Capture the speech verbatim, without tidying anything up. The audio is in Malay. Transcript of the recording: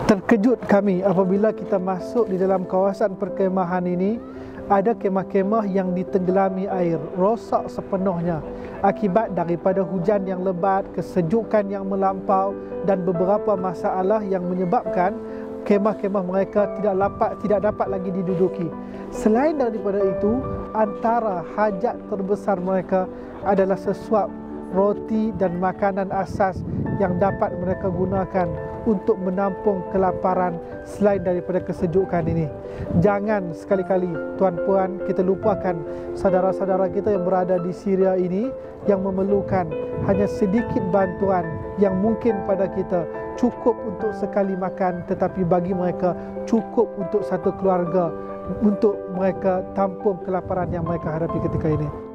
Terkejut kami apabila kita masuk di dalam kawasan perkemahan ini, ada kemah-kemah yang ditenggelami air, rosak sepenuhnya akibat daripada hujan yang lebat, kesejukan yang melampau dan beberapa masalah yang menyebabkan kemah-kemah mereka tidak dapat tidak dapat lagi diduduki. Selain daripada itu, antara hajat terbesar mereka adalah sesuap roti dan makanan asas yang dapat mereka gunakan untuk menampung kelaparan selain daripada kesejukan ini. Jangan sekali-kali tuan-puan kita lupakan saudara-saudara kita yang berada di Syria ini yang memerlukan hanya sedikit bantuan yang mungkin pada kita cukup untuk sekali makan, tetapi bagi mereka cukup untuk satu keluarga, untuk mereka tampung kelaparan yang mereka hadapi ketika ini.